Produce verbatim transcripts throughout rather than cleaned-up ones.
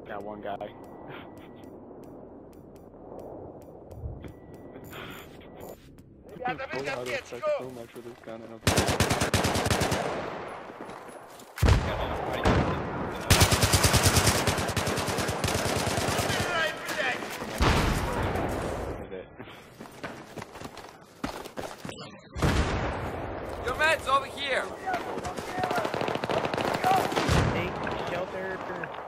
Got one guy. Ребята, Full вы ко auto мне, effect чего? so much with this gun and Умирай, блядь! Your man's over here! Take shelter.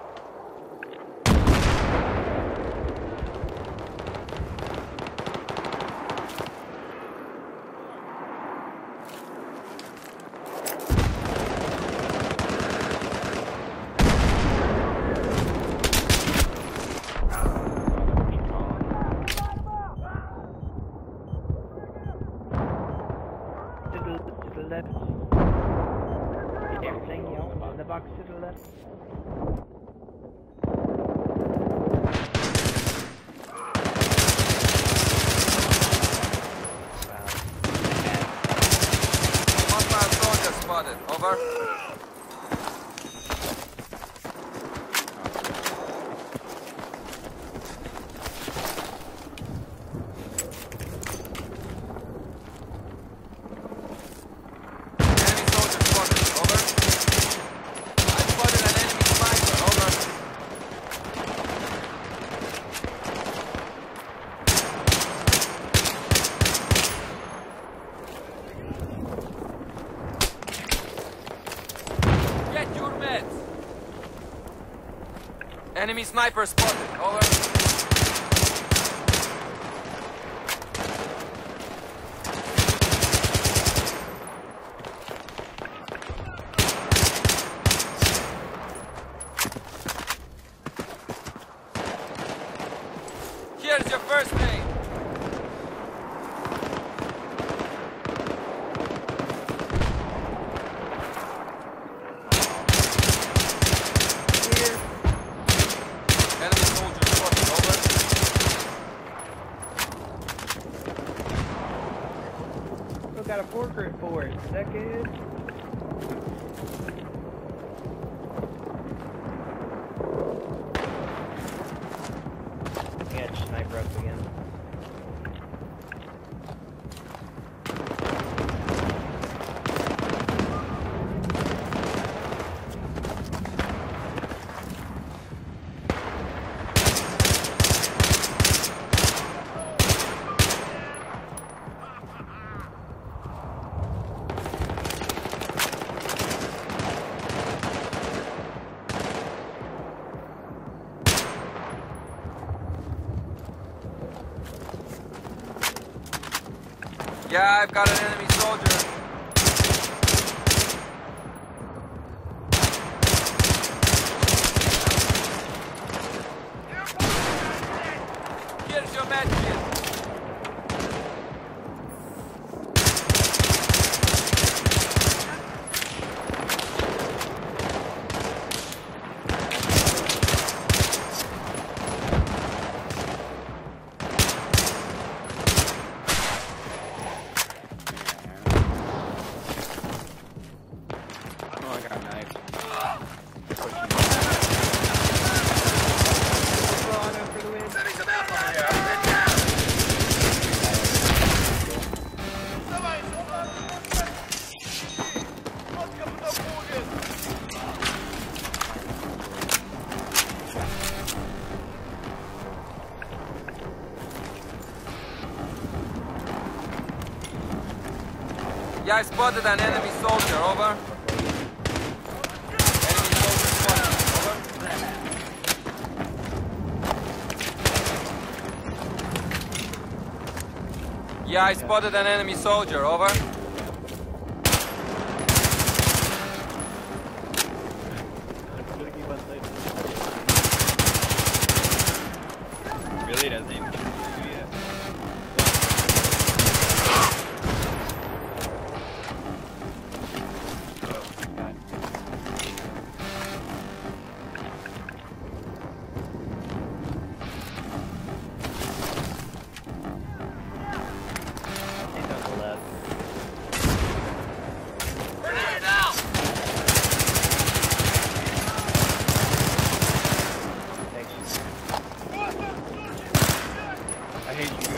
To the, to the left. Everything else in the box to the left. Hostile soldier spotted. Over. Enemy soldier spotted. Over. I spotted an enemy sniper. Over. Get your meds. Enemy sniper spotted. Over. Here's your first aid. Here. Enemy soldier spotted. Over. Still got a portrait for it. Is that good? Yeah, it's sniper up again. Yeah, I've got an enemy soldier. Here's your medkit. Oh, I got a knife. Toronto for the win. Sending some help over here. Get down. Давай, солдат. Лодка подобудет. Yeah, I spotted an enemy soldier. Over. Enemy soldier spotted. Over. Yeah, I spotted an enemy soldier. Over. Really doesn't even shoot you yet. Oh, God. He's on the left. hate you